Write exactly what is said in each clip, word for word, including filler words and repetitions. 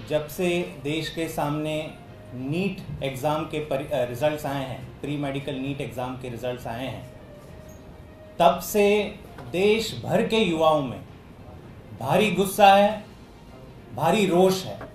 जब से देश के सामने नीट एग्ज़ाम के रिज़ल्ट्स आए हैं, प्री मेडिकल नीट एग्ज़ाम के रिज़ल्ट्स आए हैं, तब से देश भर के युवाओं में भारी गुस्सा है, भारी रोष है।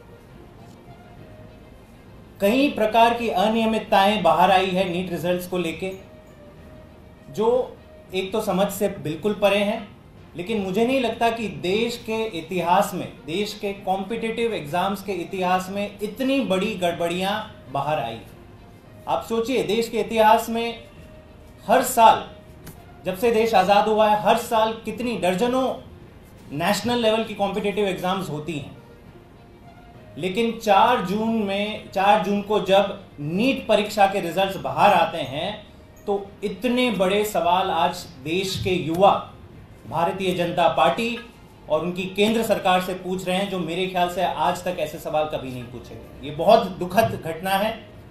कई प्रकार की अनियमितताएं बाहर आई है नीट रिजल्ट्स को लेके, जो एक तो समझ से बिल्कुल परे हैं, लेकिन मुझे नहीं लगता कि देश के इतिहास में, देश के कॉम्पिटिटिव एग्जाम्स के इतिहास में इतनी बड़ी गड़बड़ियां बाहर आई। आप सोचिए, देश के इतिहास में हर साल, जब से देश आज़ाद हुआ है, हर साल कितनी दर्जनों नेशनल लेवल की कॉम्पिटिटिव एग्जाम्स होती हैं, लेकिन चार जून में चार जून को जब नीट परीक्षा के रिजल्ट्स बाहर आते हैं तो इतने बड़े सवाल आज देश के युवा भारतीय जनता पार्टी और उनकी केंद्र सरकार से पूछ रहे हैं, जो मेरे ख्याल से आज तक ऐसे सवाल कभी नहीं पूछे गए। ये बहुत दुखद घटना है,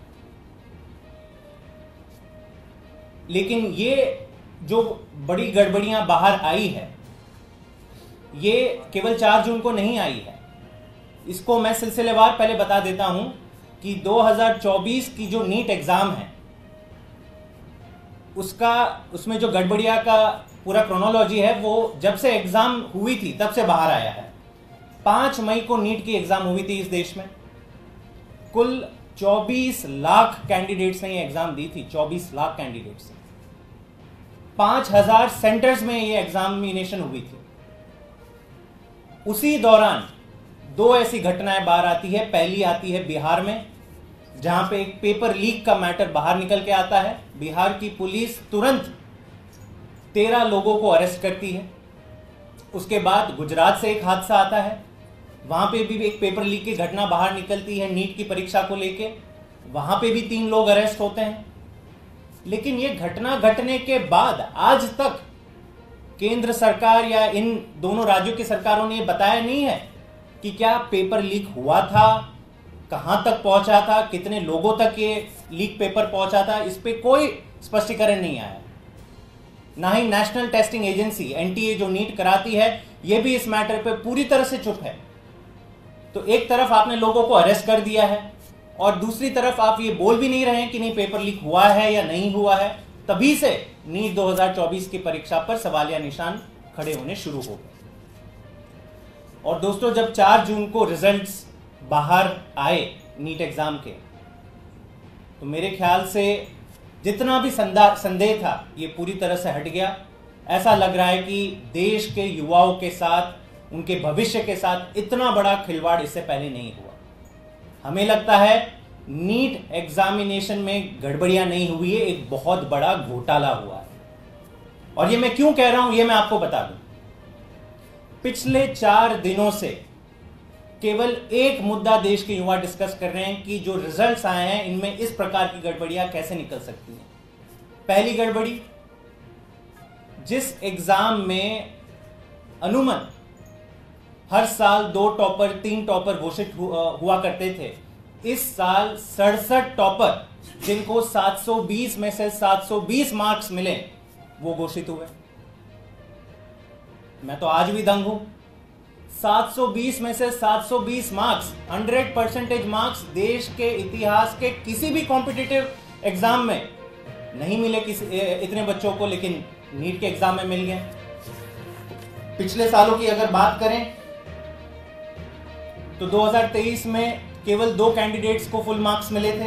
लेकिन ये जो बड़ी गड़बड़ियां बाहर आई है, ये केवल चार जून को नहीं आई है। इसको मैं सिलसिलेवार पहले बता देता हूं कि दो हज़ार चौबीस की जो नीट एग्जाम है, उसका उसमें जो गड़बड़िया का पूरा क्रोनोलॉजी है, वो जब से एग्जाम हुई थी तब से बाहर आया है। पांच मई को नीट की एग्जाम हुई थी इस देश में। कुल चौबीस लाख कैंडिडेट्स ने ये एग्जाम दी थी, चौबीस लाख कैंडिडेट्स। पांच हजार सेंटर्स में ये एग्जामिनेशन हुई थी। उसी दौरान दो ऐसी घटनाएं बाहर आती है। पहली आती है बिहार में, जहां पे एक पेपर लीक का मैटर बाहर निकल के आता है। बिहार की पुलिस तुरंत तेरह लोगों को अरेस्ट करती है। उसके बाद गुजरात से एक हादसा आता है, वहां पे भी एक पेपर लीक की घटना बाहर निकलती है नीट की परीक्षा को लेके, वहां पे भी तीन लोग अरेस्ट होते हैं। लेकिन ये घटना घटने के बाद आज तक केंद्र सरकार या इन दोनों राज्यों की सरकारों ने ये बताया नहीं है कि क्या पेपर लीक हुआ था, कहां तक पहुंचा था, कितने लोगों तक ये लीक पेपर पहुंचा था। इस पे कोई स्पष्टीकरण नहीं आया। ना ही नेशनल टेस्टिंग एजेंसी एनटीए जो नीट कराती है, ये भी इस मैटर पे पूरी तरह से चुप है। तो एक तरफ आपने लोगों को अरेस्ट कर दिया है और दूसरी तरफ आप ये बोल भी नहीं रहे हैं कि नहीं पेपर लीक हुआ है या नहीं हुआ है। तभी से नीट दो हज़ार चौबीस की परीक्षा पर सवालिया निशान खड़े होने शुरू हो गए। और दोस्तों, जब चार जून को रिजल्ट्स बाहर आए नीट एग्जाम के, तो मेरे ख्याल से जितना भी संदेह था ये पूरी तरह से हट गया। ऐसा लग रहा है कि देश के युवाओं के साथ, उनके भविष्य के साथ इतना बड़ा खिलवाड़ इससे पहले नहीं हुआ। हमें लगता है नीट एग्जामिनेशन में गड़बड़ियां नहीं हुई है, एक बहुत बड़ा घोटाला हुआ है। और ये मैं क्यों कह रहा हूं, ये मैं आपको बता दूं। पिछले चार दिनों से केवल एक मुद्दा देश के युवा डिस्कस कर रहे हैं कि जो रिजल्ट्स आए हैं इनमें इस प्रकार की गड़बड़ियां कैसे निकल सकती हैं। पहली गड़बड़ी, जिस एग्जाम में अनुमन हर साल दो टॉपर, तीन टॉपर घोषित हुआ करते थे, इस साल सड़सठ टॉपर, जिनको सात सौ बीस में से सात सौ बीस मार्क्स मिले, वो घोषित हुए। मैं तो आज भी दंग हूं। सात सौ बीस में से सात सौ बीस मार्क्स, सौ परसेंटेज मार्क्स देश के इतिहास के किसी भी कॉम्पिटिटिव एग्जाम में नहीं मिले किसी इतने बच्चों को, लेकिन नीट के एग्जाम में मिल गए। पिछले सालों की अगर बात करें तो दो हज़ार तेईस में केवल दो कैंडिडेट्स को फुल मार्क्स मिले थे।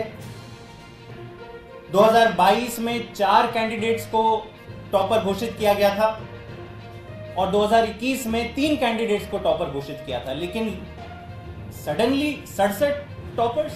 दो हज़ार बाईस में चार कैंडिडेट्स को टॉपर घोषित किया गया था और दो हज़ार इक्कीस में तीन कैंडिडेट्स को टॉपर घोषित किया था, लेकिन सडनली सड़सठ टॉपर्स।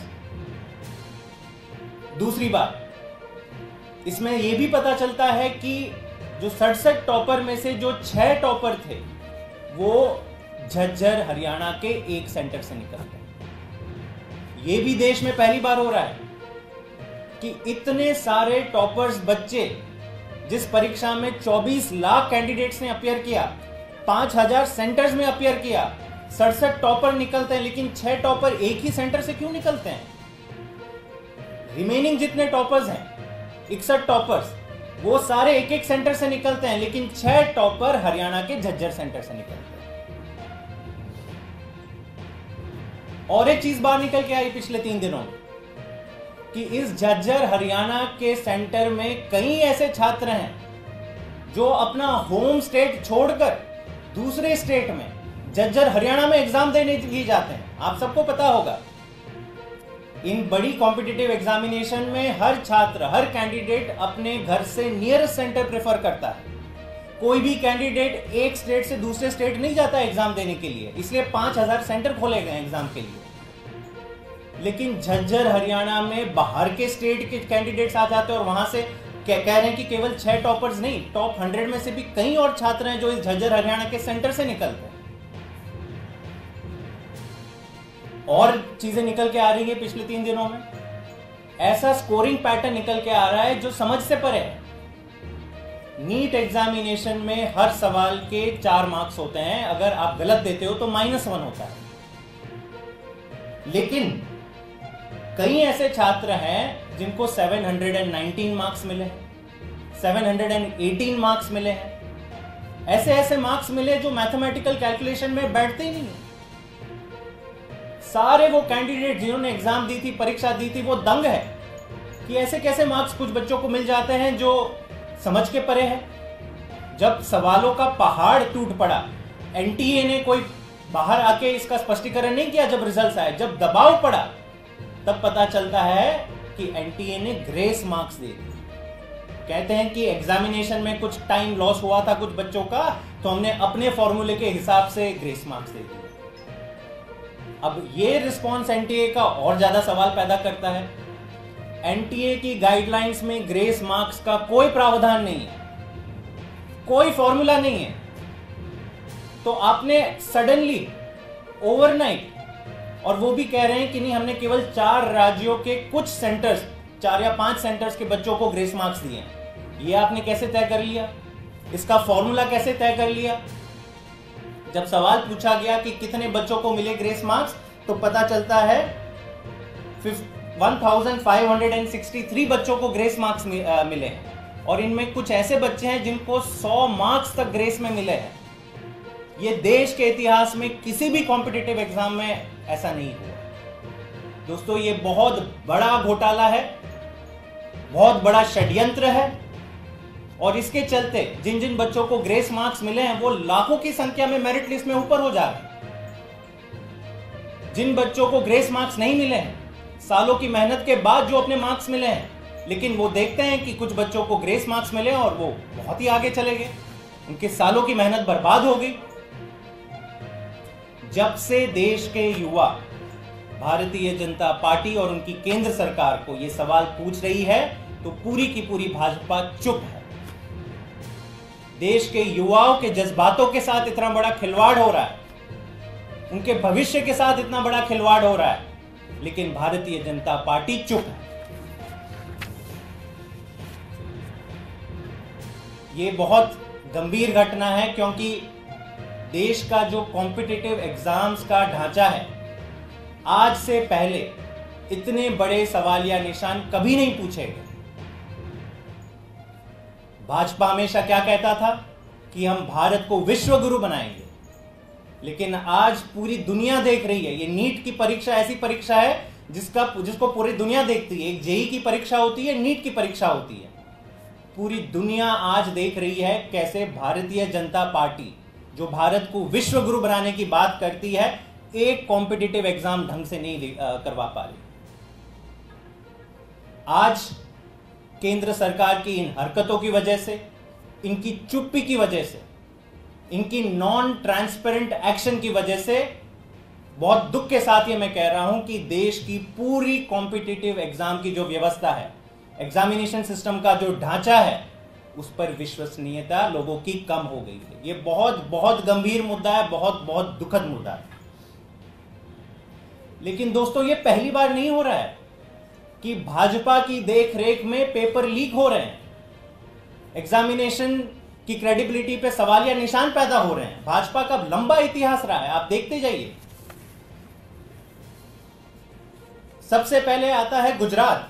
दूसरी बात, इसमें यह भी पता चलता है कि जो सड़सठ टॉपर में से जो छह टॉपर थे वो झज्जर हरियाणा के एक सेंटर से निकल गए। ये भी देश में पहली बार हो रहा है कि इतने सारे टॉपर्स बच्चे, जिस परीक्षा में चौबीस लाख कैंडिडेट्स ने अपियर किया, पांच हजार सेंटर्स में अपियर किया, सड़सठ टॉपर निकलते हैं, लेकिन छह टॉपर एक ही सेंटर से क्यों निकलते हैं? रिमेनिंग जितने टॉपर्स हैं, इकसठ टॉपर्स, वो सारे एक एक सेंटर से निकलते हैं, लेकिन छह टॉपर हरियाणा के झज्जर सेंटर से निकलते हैं। और एक चीज बाहर निकल के आई पिछले तीन दिनों में कि इस झज्जर हरियाणा के सेंटर में कई ऐसे छात्र हैं जो अपना होम स्टेट छोड़कर दूसरे स्टेट में झज्जर हरियाणा में एग्जाम देने लिए जाते हैं। आप सबको पता होगा, इन बड़ी कॉम्पिटिटिव एग्जामिनेशन में हर छात्र, हर कैंडिडेट अपने घर से नियरेस्ट सेंटर प्रेफर करता है। कोई भी कैंडिडेट एक स्टेट से दूसरे स्टेट नहीं जाता एग्जाम देने के लिए, इसलिए पांच हजार सेंटर खोले गए एग्जाम के लिए। लेकिन झज्जर हरियाणा में बाहर के स्टेट के कैंडिडेट्स आ जाते हैं और वहां से कह रहे हैं कि केवल छह टॉपर्स नहीं, टॉप हंड्रेड में से भी कई और छात्र हैं जो इस झज्जर हरियाणा के सेंटर से निकलते हैं। और चीजें निकल के आ रही है पिछले तीन दिनों में, ऐसा स्कोरिंग पैटर्न निकल के आ रहा है जो समझ से परे है। नीट एग्जामिनेशन में हर सवाल के चार मार्क्स होते हैं, अगर आप गलत देते हो तो माइनस वन होता है। लेकिन कई ऐसे छात्र हैं जिनको सात सौ उन्नीस मार्क्स मिले हैं, सात सौ अठारह मार्क्स मिले हैं। ऐसे ऐसे मार्क्स मिले जो मैथमेटिकल कैलकुलेशन में बैठते ही नहीं है। सारे वो कैंडिडेट जिन्होंने एग्जाम दी थी, परीक्षा दी थी, वो दंग है कि ऐसे कैसे मार्क्स कुछ बच्चों को मिल जाते हैं जो समझ के परे है। जब सवालों का पहाड़ टूट पड़ा, एनटीए ने कोई बाहर आके इसका स्पष्टीकरण नहीं किया। जब रिजल्ट्स आए, जब दबाव पड़ा, तब पता चलता है कि एनटीए ने ग्रेस मार्क्स दे दिए। कहते हैं कि एग्जामिनेशन में कुछ टाइम लॉस हुआ था कुछ बच्चों का, तो हमने अपने फॉर्मूले के हिसाब से ग्रेस मार्क्स दे दिए। अब ये रिस्पॉन्स एनटीए का और ज्यादा सवाल पैदा करता है। एनटीए की गाइडलाइंस में ग्रेस मार्क्स का कोई प्रावधान नहीं है, कोई फॉर्मूला नहीं है। तो आपने सडनली ओवरनाइट, और वो भी कह रहे हैं कि नहीं, हमने केवल चार राज्यों के कुछ सेंटर्स, चार या पांच सेंटर्स के बच्चों को ग्रेस मार्क्स दिए। ये आपने कैसे तय कर लिया? इसका फॉर्मूला कैसे तय कर लिया? जब सवाल पूछा गया कि कितने बच्चों को मिले ग्रेस मार्क्स, तो पता चलता है एक हज़ार पाँच सौ तिरसठ बच्चों को ग्रेस मार्क्स मिले हैं। और इनमें कुछ ऐसे बच्चे हैं जिनको सौ मार्क्स तक ग्रेस में मिले हैं। ये देश के इतिहास में किसी भी कॉम्पिटिटिव एग्जाम में ऐसा नहीं हुआ। दोस्तों, ये बहुत बड़ा घोटाला है, बहुत बड़ा षड्यंत्र है। और इसके चलते जिन जिन बच्चों को ग्रेस मार्क्स मिले हैं वो लाखों की संख्या में मेरिट लिस्ट में ऊपर हो जा रहे हैं। जिन बच्चों को ग्रेस मार्क्स नहीं मिले हैं, सालों की मेहनत के बाद जो अपने मार्क्स मिले हैं, लेकिन वो देखते हैं कि कुछ बच्चों को ग्रेस मार्क्स मिले और वो बहुत ही आगे चले गए, उनके सालों की मेहनत बर्बाद हो गई। जब से देश के युवा भारतीय जनता पार्टी और उनकी केंद्र सरकार को ये सवाल पूछ रही है, तो पूरी की पूरी भाजपा चुप है। देश के युवाओं के जज्बातों के साथ इतना बड़ा खिलवाड़ हो रहा है, उनके भविष्य के साथ इतना बड़ा खिलवाड़ हो रहा है, लेकिन भारतीय जनता पार्टी चुप है। ये बहुत गंभीर घटना है, क्योंकि देश का जो कॉम्पिटिटिव एग्जाम्स का ढांचा है, आज से पहले इतने बड़े सवालिया निशान कभी नहीं पूछे गए। भाजपा हमेशा क्या कहता था कि हम भारत को विश्व गुरु बनाएंगे, लेकिन आज पूरी दुनिया देख रही है। ये नीट की परीक्षा ऐसी परीक्षा है जिसका जिसको पूरी दुनिया देखती है। एक जेई की परीक्षा होती है, नीट की परीक्षा होती है। पूरी दुनिया आज देख रही है कैसे भारतीय जनता पार्टी, जो भारत को विश्व गुरु बनाने की बात करती है, एक कॉम्पिटिटिव एग्जाम ढंग से नहीं करवा पा रही। आज केंद्र सरकार की इन हरकतों की वजह से, इनकी चुप्पी की वजह से, इनकी नॉन ट्रांसपेरेंट एक्शन की वजह से, बहुत दुख के साथ ये मैं कह रहा हूं कि देश की पूरी कॉम्पिटिटिव एग्जाम की जो व्यवस्था है, एग्जामिनेशन सिस्टम का जो ढांचा है, उस पर विश्वसनीयता लोगों की कम हो गई है। ये बहुत बहुत गंभीर मुद्दा है, बहुत बहुत दुखद मुद्दा है। लेकिन दोस्तों, ये पहली बार नहीं हो रहा है कि भाजपा की देखरेख में पेपर लीक हो रहे हैं, एग्जामिनेशन की क्रेडिबिलिटी पे सवालिया निशान पैदा हो रहे हैं। भाजपा का लंबा इतिहास रहा है, आप देखते जाइए। सबसे पहले आता है गुजरात।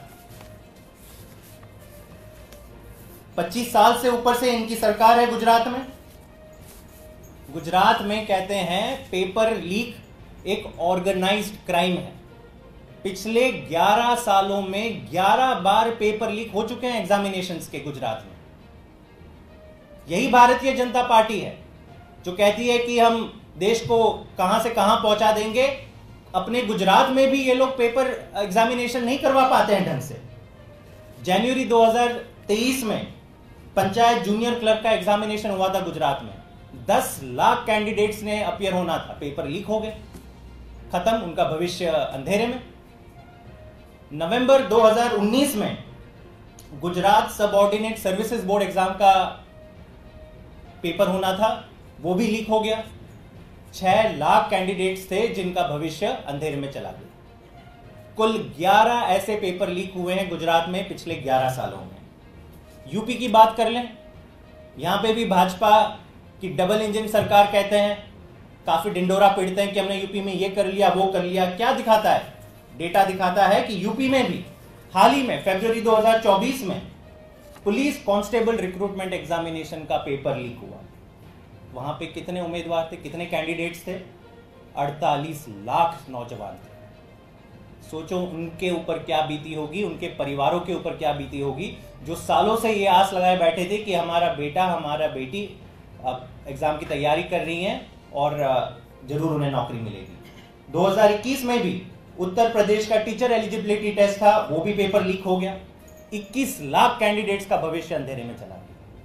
पच्चीस साल से ऊपर से इनकी सरकार है गुजरात में। गुजरात में कहते हैं पेपर लीक एक ऑर्गेनाइज्ड क्राइम है। पिछले ग्यारह सालों में ग्यारह बार पेपर लीक हो चुके हैं एग्जामिनेशंस के गुजरात में। यही भारतीय जनता पार्टी है जो कहती है कि हम देश को कहां से कहां पहुंचा देंगे। अपने गुजरात में भी ये लोग पेपर एग्जामिनेशन नहीं करवा पाते हैं ढंग से। जनवरी दो हज़ार तेईस में पंचायत जूनियर क्लर्क का एग्जामिनेशन हुआ था गुजरात में। दस लाख कैंडिडेट्स ने अपियर होना था, पेपर लीक हो गए, खत्म, उनका भविष्य अंधेरे में। नवंबर दो हज़ार उन्नीस में Gujarat subordinate services board exam का पेपर होना था, वो भी लीक हो गया। छह लाख कैंडिडेट्स थे जिनका भविष्य अंधेरे में चला गया। कुल ग्यारह ऐसे पेपर लीक हुए हैं गुजरात में पिछले ग्यारह सालों में। यूपी की बात कर लें, यहां पे भी भाजपा की डबल इंजन सरकार कहते हैं, काफी डिंडोरा पीटते हैं कि हमने यूपी में ये कर लिया वो कर लिया। क्या दिखाता है? डेटा दिखाता है कि यूपी में भी हाल ही में फरवरी दो हज़ार चौबीस में पुलिस कांस्टेबल रिक्रूटमेंट एग्जामिनेशन का पेपर लीक हुआ। वहां पे कितने उम्मीदवार थे, कितने कैंडिडेट्स थे? अड़तालीस लाख नौजवान थे। सोचो उनके ऊपर क्या बीती होगी, उनके परिवारों के ऊपर क्या बीती होगी, जो सालों से ये आस लगाए बैठे थे कि हमारा बेटा हमारा बेटी अब एग्जाम की तैयारी कर रही हैं और जरूर उन्हें नौकरी मिलेगी। दो हज़ार इक्कीस में भी उत्तर प्रदेश का टीचर एलिजिबिलिटी टेस्ट था, वो भी पेपर लीक हो गया। इक्कीस लाख कैंडिडेट्स का भविष्य अंधेरे में चला गया।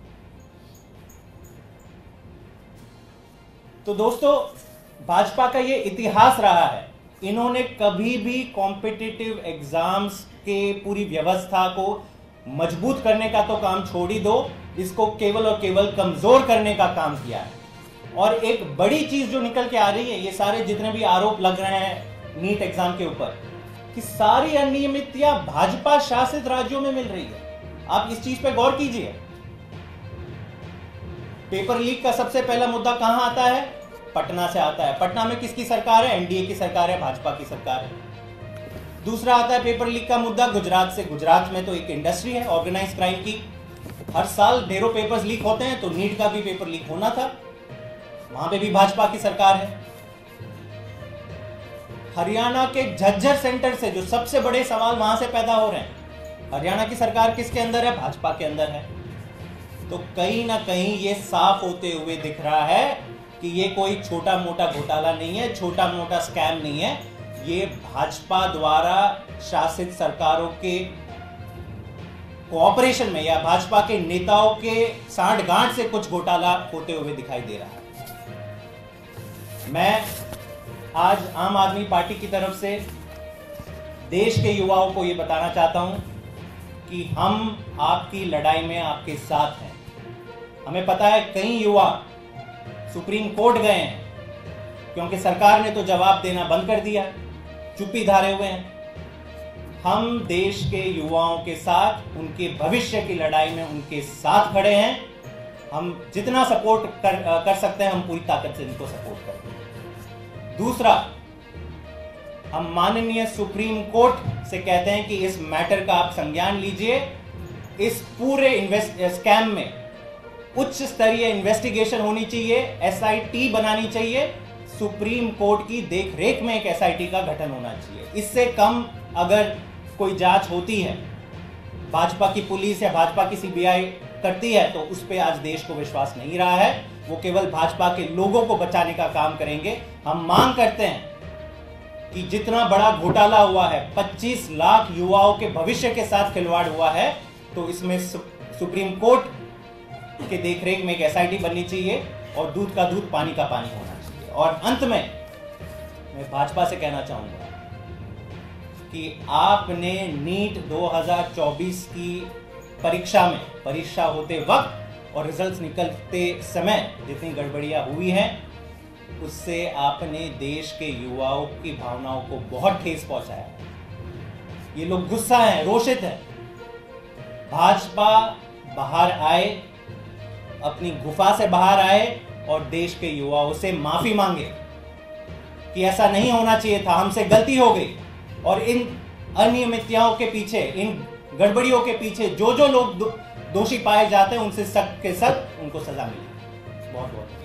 तो दोस्तों, भाजपा का ये इतिहास रहा है, इन्होंने कभी भी कॉम्पिटिटिव एग्जाम्स के पूरी व्यवस्था को मजबूत करने का तो काम छोड़ ही दो, इसको केवल और केवल कमजोर करने का काम किया है। और एक बड़ी चीज जो निकल के आ रही है, ये सारे जितने भी आरोप लग रहे हैं नीट एग्जाम के ऊपर, कि सारी अनियमितता भाजपा शासित राज्यों में मिल रही है। आप इस चीज पे गौर कीजिए। पेपर लीक का सबसे पहला मुद्दा कहां आता है? पटना से आता है। पटना में किसकी सरकार है? एनडीए की सरकार है, भाजपा की सरकार है। दूसरा आता है पेपर लीक का मुद्दा गुजरात से। गुजरात में तो एक इंडस्ट्री है ऑर्गेनाइज क्राइम की, हर साल ढेरों पेपर्स लीक होते हैं, तो नीट का भी पेपर लीक होना था, वहां पे भी भाजपा की सरकार है। हरियाणा के झज्जर सेंटर से जो सबसे बड़े सवाल वहां से पैदा हो रहे हैं, हरियाणा की सरकार किसके अंदर है? भाजपा के अंदर है। तो कहीं ना कहीं ये साफ होते हुए दिख रहा है कि ये कोई छोटा मोटा घोटाला नहीं है, छोटा मोटा स्कैम नहीं है, ये भाजपा द्वारा शासित सरकारों के कोऑपरेशन में या भाजपा के नेताओं के सांठगांठ से कुछ घोटाला होते हुए दिखाई दे रहा है। मैं आज आम आदमी पार्टी की तरफ से देश के युवाओं को यह बताना चाहता हूं कि हम आपकी लड़ाई में आपके साथ हैं। हमें पता है कई युवा सुप्रीम कोर्ट गए हैं क्योंकि सरकार ने तो जवाब देना बंद कर दिया, चुप्पी धारे हुए हैं। हम देश के युवाओं के साथ, उनके भविष्य की लड़ाई में उनके साथ खड़े हैं। हम जितना सपोर्ट कर, कर सकते हैं, हम पूरी ताकत से इनको सपोर्ट करते हैं। दूसरा, हम माननीय सुप्रीम कोर्ट से कहते हैं कि इस मैटर का आप संज्ञान लीजिए। इस पूरे इन्वेस्ट स्कैम में उच्च स्तरीय इन्वेस्टिगेशन होनी चाहिए, एसआईटी बनानी चाहिए, सुप्रीम कोर्ट की देखरेख में एक एसआईटी का गठन होना चाहिए। इससे कम अगर कोई जांच होती है, भाजपा की पुलिस या भाजपा की सीबीआई करती है, तो उस पर आज देश को विश्वास नहीं रहा है। वो केवल भाजपा के लोगों को बचाने का काम करेंगे। हम मांग करते हैं कि जितना बड़ा घोटाला हुआ है, पच्चीस लाख युवाओं के भविष्य के साथ खिलवाड़ हुआ है, तो इसमें सुप्रीम कोर्ट के देखरेख में एक एसआईटी बननी चाहिए और दूध का दूध पानी का पानी होना चाहिए। और अंत में मैं भाजपा से कहना चाहूंगा कि आपने नीट दो हज़ार चौबीस की परीक्षा में, परीक्षा होते वक्त और रिजल्ट्स निकलते समय जितनी गड़बड़ियां हुई हैं, उससे आपने देश के युवाओं की भावनाओं को बहुत ठेस पहुंचाया। ये लोग गुस्सा हैं, रोषित हैं। भाजपा बाहर आए, अपनी गुफा से बाहर आए और देश के युवाओं से माफी मांगे कि ऐसा नहीं होना चाहिए था, हमसे गलती हो गई। और इन अनियमितताओं के पीछे, इन गड़बड़ियों के पीछे जो जो लोग दोषी पाए जाते हैं, उनसे सख्त के सख्त उनको सजा मिले। बहुत बहुत